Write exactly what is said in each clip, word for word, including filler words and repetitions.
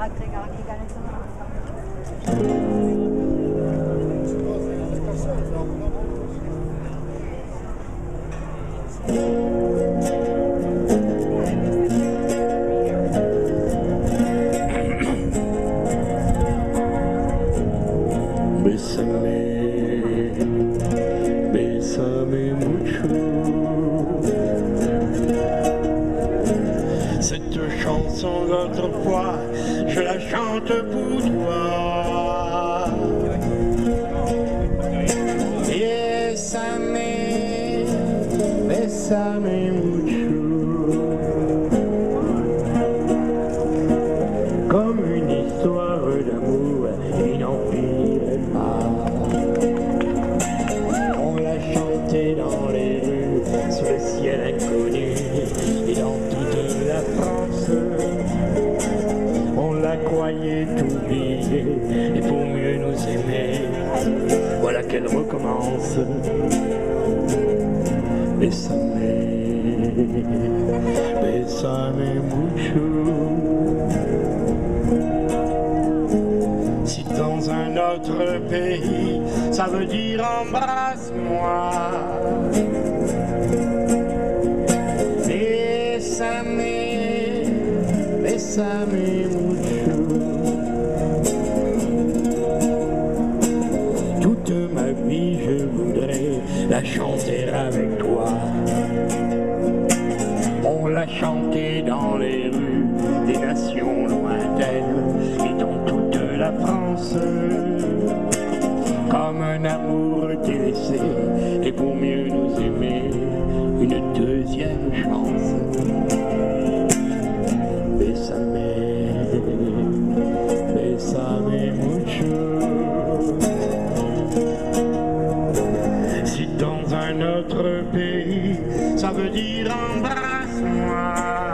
רק רגע, רק ניכנס Bésame, bésame mucho. Cette chanson d'autrefois, je la chante pour toi. Bésame, bésame mucho. Comme une histoire d'amour qui n'en finit pas. On l'a chanté dans les rues, sous le ciel inconnu, et dans toute la France. On la croyait oubliée, et pour mieux nous aimer, voilà qu'elle recommence. Bésame, bésame mucho. Si dans un autre pays, ça veut dire embrasse-moi. Bésame, bésame mucho. Toute ma vie, je voudrais la chanter avec toi. On l'a chantée dans les rues des nations lointaines et dans toute la France, comme un amour délaissé, et pour mieux nous aimer, une deuxième chance. Bésame, bésame mucho. Si dans un autre pays, ça veut dire embrasse-moi.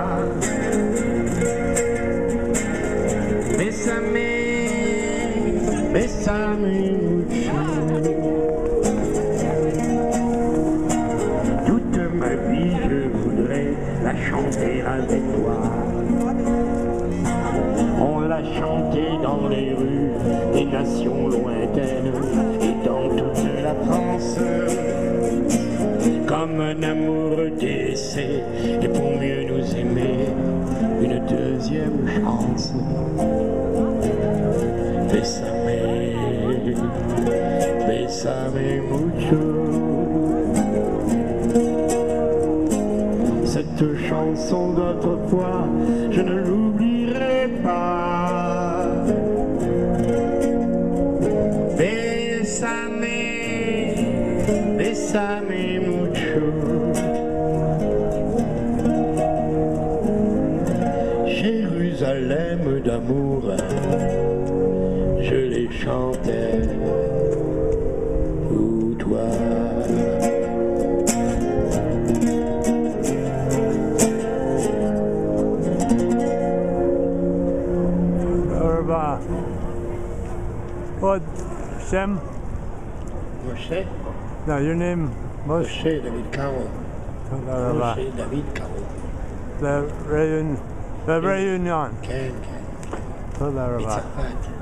Bésame, bésame mucho. Toute ma vie, je voudrais la chanter avec toi. On l'a chantée dans les rues des nations lointaines et dans toute la France, comme un amour délaissé, et pour mieux nous aimer, une deuxième chance. Bésame, bésame mucho. Cette chanson d'autrefois, je ne l'oublierai pas. Bésame, bésame mucho. Jérusalem d'amour, je les chantais pour toi. Merhaba. What? Shem? Moshe? No, your name? Moshe. Moshe David Carroll. Merhaba. Moshe David Carroll. The reunion. The reunion. כן, כן. תודה רבה. מצרפת.